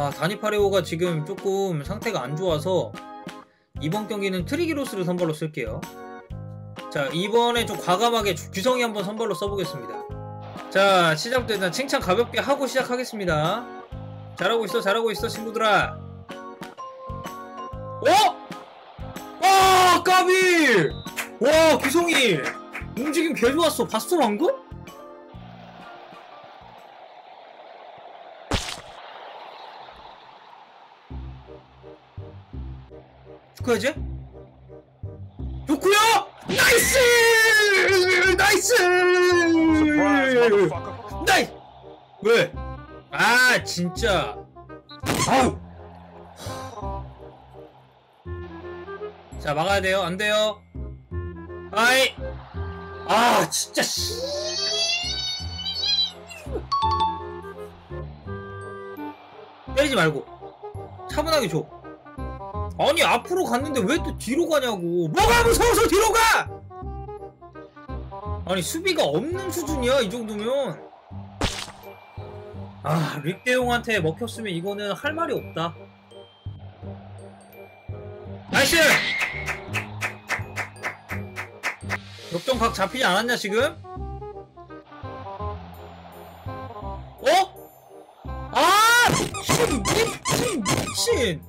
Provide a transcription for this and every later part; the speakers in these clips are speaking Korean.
다니파레오가 지금 조금 상태가 안 좋아서 이번 경기는 트리기로스를 선발로 쓸게요. 자, 이번에 좀 과감하게 규성이 한번 선발로 써보겠습니다. 자, 시작부터 일단 칭찬 가볍게 하고 시작하겠습니다. 잘하고 있어, 잘하고 있어, 친구들아. 와, 까비! 와, 규성이 움직임 개 좋았어. 봤어, 방금? 축하해지? 좋구요! 나이스! 나이스! 나이스! 왜? 아, 진짜. 아우! 자, 막아야 돼요. 안 돼요. 아이! 아, 진짜, 씨. 때리지 말고. 차분하게 줘. 아니, 앞으로 갔는데 왜 또 뒤로 가냐고. 뭐가 무서워서 뒤로 가! 아니, 수비가 없는 수준이야, 이 정도면. 아, 릭대용한테 먹혔으면 이거는 할 말이 없다. 나이스! 역전각 잡히지 않았냐, 지금? 아! 미친!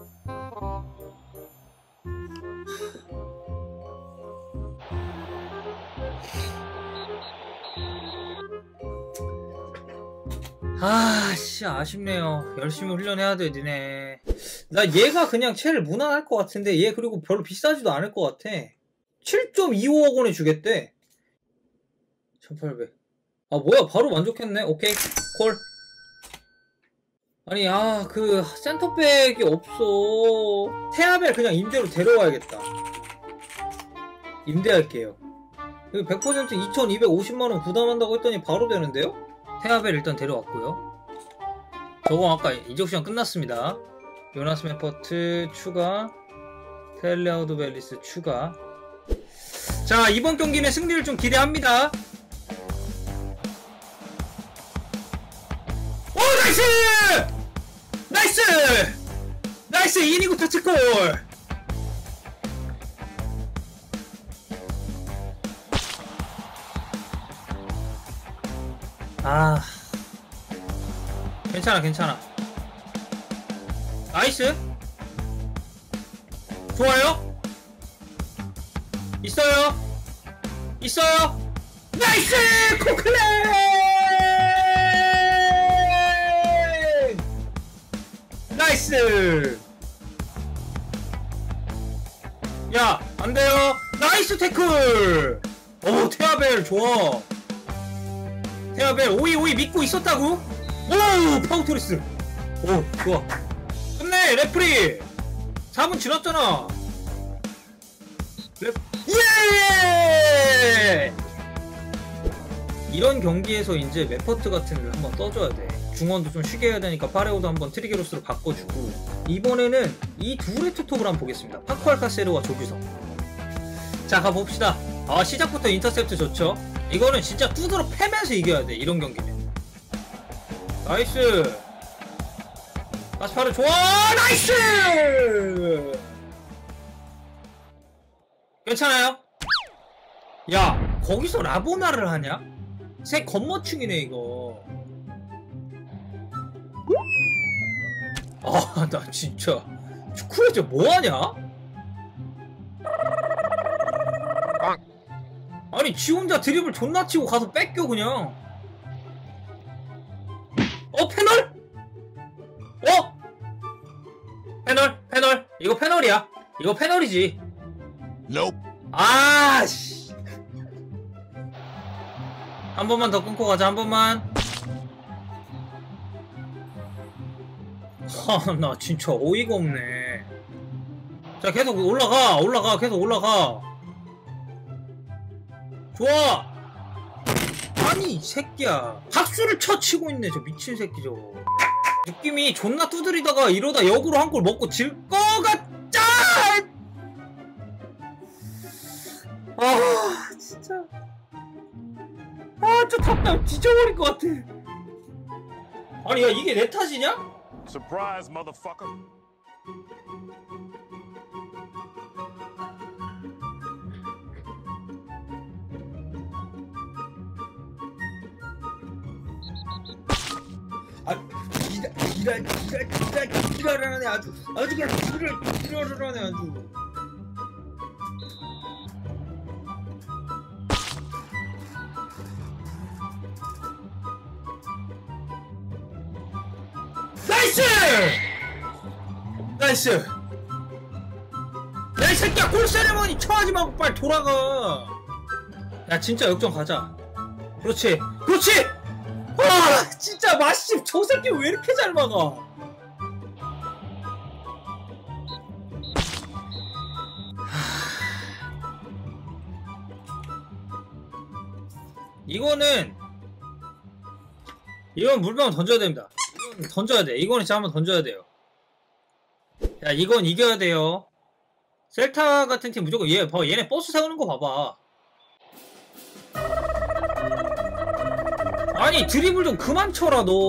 씨, 아쉽네요. 열심히 훈련해야 돼, 니네. 나 얘가 그냥 첼 무난할 것 같은데, 얘 그리고 별로 비싸지도 않을 것 같아. 7.25억 원에 주겠대. 1800. 아, 뭐야, 바로 만족했네. 오케이, 콜. 아니, 그 센터백이 없어. 테아벨 그냥 임대로 데려와야겠다. 임대할게요. 100% 2250만원 부담한다고 했더니 바로 되는데요? 테아벨 일단 데려왔고요. 저거 아까 이적시간 끝났습니다. 요나스 메퍼트 추가, 텔레아우드 벨리스 추가. 자, 이번 경기는 승리를 좀 기대합니다. 오, 나이스! 나이스! 나이스! 이니구 터치골! 괜찮아, 괜찮아. 나이스! 좋아요? 있어요? 있어요? 나이스! 코클레! 나이스! 야, 안 돼요! 나이스 태클! 오, 테아벨 좋아. 테아벨 오이 믿고 있었다고? 오, 파우토리스. 오, 좋아. 끝내, 레프리. 4분 지났잖아. 예! 이런 경기에서 이제 메퍼트 같은 걸 한번 떠줘야 돼. 중원도 좀 쉬게 해야 되니까 파레오도 한번 트리게로스로 바꿔주고. 이번에는 이 둘의 투톱을 한번 보겠습니다. 파쿠 알카세르와 조규성. 자, 가봅시다. 시작부터 인터셉트 좋죠. 이거는 진짜 두드러 패면서 이겨야 돼, 이런 경기는. 나이스! 가스파르 좋아! 나이스! 괜찮아요? 야, 거기서 라보나를 하냐? 새 겉멋충이네, 이거. 나 진짜. 축구에서 뭐하냐? 아니, 지 혼자 드리블 존나 치고 가서 뺏겨, 그냥. 페널? 페널. 이거 페널이야. 이거 페널이지. Nope. 씨. 한 번만 더 끊고 가자, 한 번만. 나 진짜 어이가 없네. 자, 계속 올라가. 계속 올라가. 좋아! 아니, 이 새끼야. 박수를 치고 있네, 저 미친 새끼 저거. 느낌이 존나 두드리다가 이러다 역으로 한 골 먹고 질 거 같자! 진짜. 저 답답 뒤져버릴 것 같아. 아니, 야, 이게 내 탓이냐? Surprise, motherfucker. 지랄하네 아주 그냥 지랄하네 아주. 나이스! 나이스! 야 이 새끼야 골 세레머니 쳐하지 말고 빨리 돌아가. 야 진짜 역전 가자. 그렇지 그렇지. 와 진짜 마씨 저 새끼 왜 이렇게 잘 막아. 이건 물병 던져야 됩니다. 이건 던져야 돼. 이거는 진짜 한번 던져야 돼요. 야 이건 이겨야 돼요. 셀타 같은 팀 무조건 얘네 버스 세우는 거 봐봐. 아니 드리블 좀 그만 쳐라 너.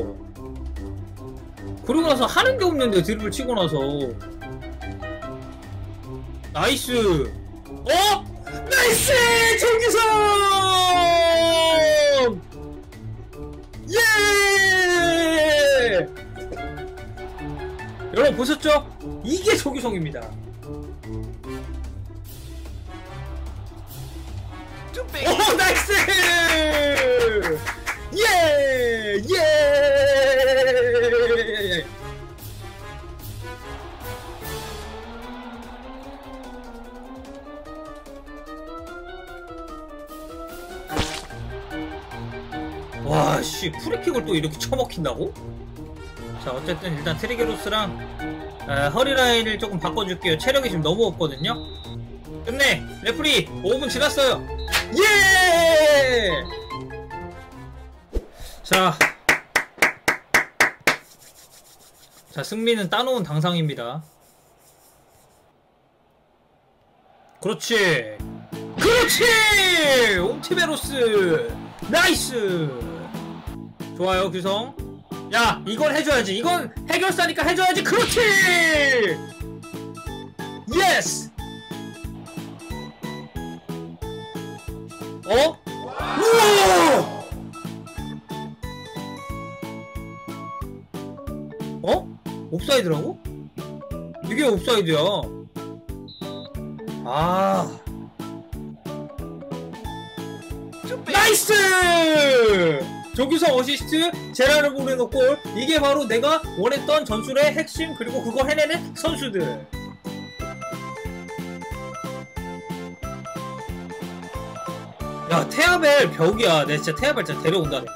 그러고 나서 하는 게 없는데 드리블 치고 나서. 나이스. 어? 나이스! 정기성! 예! 여러분 보셨죠? 이게 조규성입니다. 오 나이스! 예! 예! 와, 씨, 프리킥을 또 이렇게 쳐먹힌다고? 자, 어쨌든 일단 트리게로스랑 허리 라인을 조금 바꿔줄게요. 체력이 지금 너무 없거든요. 끝내! 레프리! 5분 지났어요! 예! 자, 승리는 따놓은 당상입니다. 그렇지! 그렇지! 옴티베로스! 나이스! 좋아요, 규성. 야, 이건 해줘야지. 이건 해결사니까 해줘야지. 그렇지! 예스! 어? 우와! 어? 옵사이드라고? 이게 옵사이드야. 아. 나이스! 조규성 어시스트, 제라르 보레노 골. 이게 바로 내가 원했던 전술의 핵심, 그리고 그거 해내는 선수들. 야, 테아벨 벽이야. 내가 진짜 테아벨 진짜 데려온다. 내가.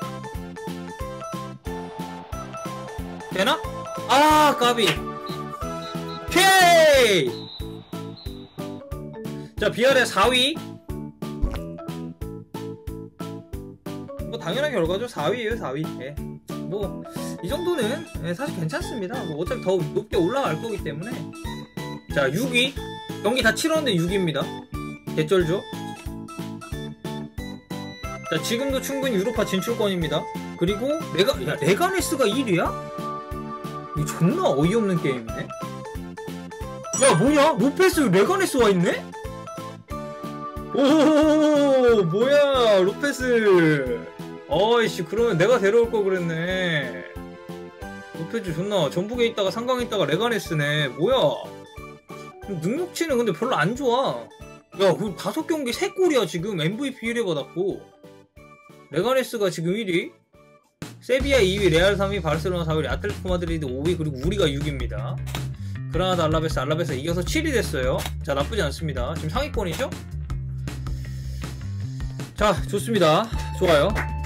되나? 아, 까비. 오케이! 자, 비알의 4위. 뭐 당연한 결과죠. 4위에요 4위. 예. 뭐 이 정도는 예, 사실 괜찮습니다. 뭐 어차피 더 높게 올라갈 거기 때문에. 자 6위 경기 다 치렀는데 6위입니다. 개쩔죠. 자 지금도 충분히 유로파 진출권입니다. 그리고 레가네스가 1위야? 이거 존나 어이없는 게임이네. 야 뭐냐? 로페스 레가네스 와있네? 오 뭐야 로페스. 어이씨 그러면 내가 데려올 거 그랬네. 로페즈 존나 전북에 있다가 상강에 있다가 레가네스네. 뭐야 능력치는 근데 별로 안 좋아. 야 그 5경기 3골이야 지금. MVP 1위 받았고 레가네스가 지금 1위, 세비야 2위, 레알 3위, 바르셀로나 4위, 아틀레티코 마드리드 5위, 그리고 우리가 6위입니다. 그라나다 알라베스 이겨서 7위 됐어요. 자 나쁘지 않습니다. 지금 상위권이죠? 자 좋습니다. 좋아요.